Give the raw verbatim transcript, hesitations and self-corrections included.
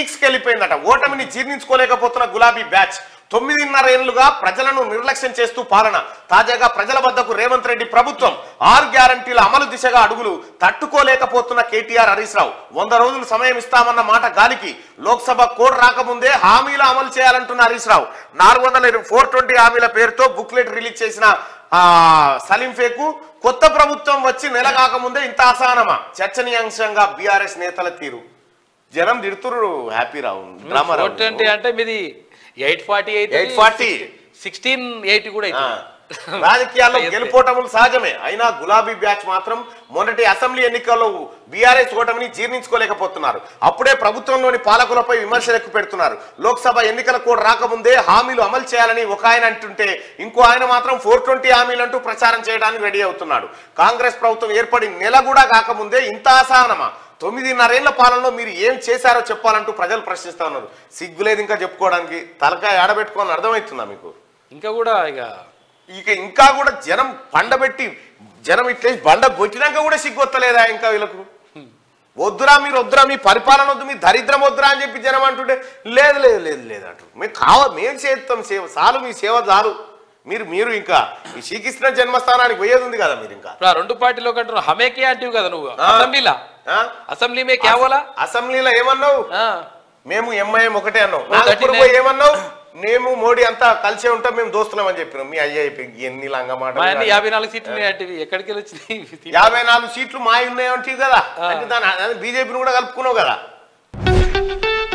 పీక్స్కి వెళ్ళిపోయిందట. ఓటమిని జీర్ణించుకోలేకపోతున్న గులాబీ బ్యాచ్ తొమ్మిదిన్నర ఏళ్లుగా ప్రజలను నిర్లక్ష్యం చేస్తూ పాలన. తాజాగా ప్రజల వద్దకు రేవంత్ రెడ్డి ప్రభుత్వం ఆరు గ్యారంటీల అమలు దిశగా అడుగులు. తట్టుకోలేకపోతున్న కేటీఆర్, హరీష్ రావు వంద రోజులు సమయం ఇస్తామన్న మాట గాలికి. లోక్సభ కోడ్ రాకముందే హామీల అమలు చేయాలంటున్న హరీష్ రావు. నాలుగు వందల ఫోర్ ట్వంటీ హామీల పేరుతో బుక్లెట్ రిలీజ్ చేసిన ఆ సలీంఫేకు కొత్త ప్రభుత్వం వచ్చి నెల కాకముందే ఇంత అసహనమా? చర్చనీయాంశంగా బీఆర్ఎస్ నేతల తీరు. జనం తిడుతురు. హ్యాపీ రావు డ్రామా అంటే మీది eight forty eight eight forty sixteen eight కూడా రాజకీయాల్లో గెలుపోటములు సహజమే. అయినా గులాబీ బ్యాచ్ మాత్రం మొన్నటి అసెంబ్లీ ఎన్నికల్లో బీఆర్ఎస్ ఓటమిని జీర్ణించుకోలేకపోతున్నారు. అప్పుడే ప్రభుత్వంలోని పాలకులపై విమర్శలు ఎక్కువ పెడుతున్నారు. లోక్సభ ఎన్నికల కూడా రాకముందే హామీలు అమలు చేయాలని ఒక ఆయన అంటుంటే ఇంకో ఆయన మాత్రం ఫోర్ ట్వంటీ హామీలు అంటూ ప్రచారం చేయడానికి రెడీ అవుతున్నాడు. కాంగ్రెస్ ప్రభుత్వం ఏర్పడి నెల కూడా కాకముందే ఇంత అసహనమా? తొమ్మిదిన్నరేళ్ల పాలనలో మీరు ఏం చేశారో చెప్పాలంటూ ప్రజలు ప్రశ్నిస్తా ఉన్నారు. సిగ్గులేదు ఇంకా చెప్పుకోవడానికి. తలకాయ ఆడబెట్టుకోవాలని అర్థమవుతుందా మీకు? ఇంకా కూడా ఇక ఇక ఇంకా కూడా జనం పండబెట్టి జనం ఇట్లే బండ కొట్టినాక కూడా సిగ్గొత్తలేదా ఇంకా వీళ్ళకు? వద్దురా మీరు, వద్దురా మీ పరిపాలన వద్దు, మీ దరిద్రం వద్దురా అని చెప్పి జనం అంటుంటే లేదు లేదు లేదు లేదు అంటారు. మేము కావ మేము చేస్తాం సేవ, చాలు మీ సేవ చాలు. మీరు మీరు ఇంకా ఈ శ్రీకృష్ణ జన్మస్థానానికి పోయేది ఉంది కదా. మీరు ఇంకా రెండు పార్టీలో కంటున్నావు హమేకే అంటివి కదా నువ్వు అసెంబ్లీలా. అసెంబ్లీ మే కేవలా అసెంబ్లీలో ఏమన్నావు? మేము ఎంఐఎం ఒకటే అన్నావు. నాగపూర్ పోయి ఏమన్నావు? మేము మోడీ అంతా కలిసే ఉంటాం, మేము దోస్తున్నాం అని చెప్పినాం. మీ అయ్యా ఎన్ని లంగ మాట. యాభై నాలుగు సీట్లు ఉన్నాయంటివి ఎక్కడికి వెళ్ళి వచ్చినాయి? యాభై నాలుగు సీట్లు మా ఉన్నాయంటివి కదా. అంటే దాని బీజేపీని కూడా కలుపుకున్నావు కదా.